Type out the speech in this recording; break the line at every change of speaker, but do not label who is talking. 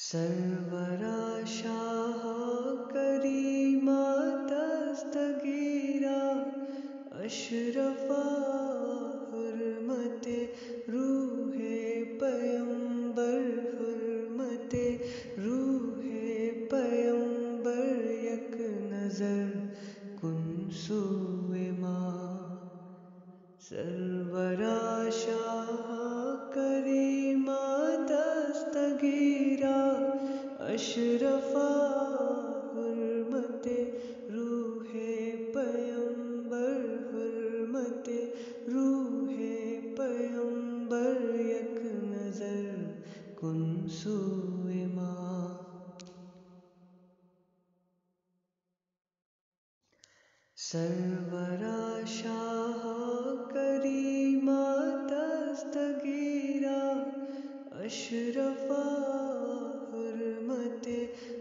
سرورا شاہ کریما دستگیرا اشرفا حرمت روح پیمبر حرمت روح پیمبر یک نظر کن سوئے ماں سرورا شاہ کریما دستگیرا اشرفا حرمت روح پیمبر حرمت روح پیمبر یک نظر کن سوئے ماں سرورا شاہ کریما دستگیرا اشرفا حرمت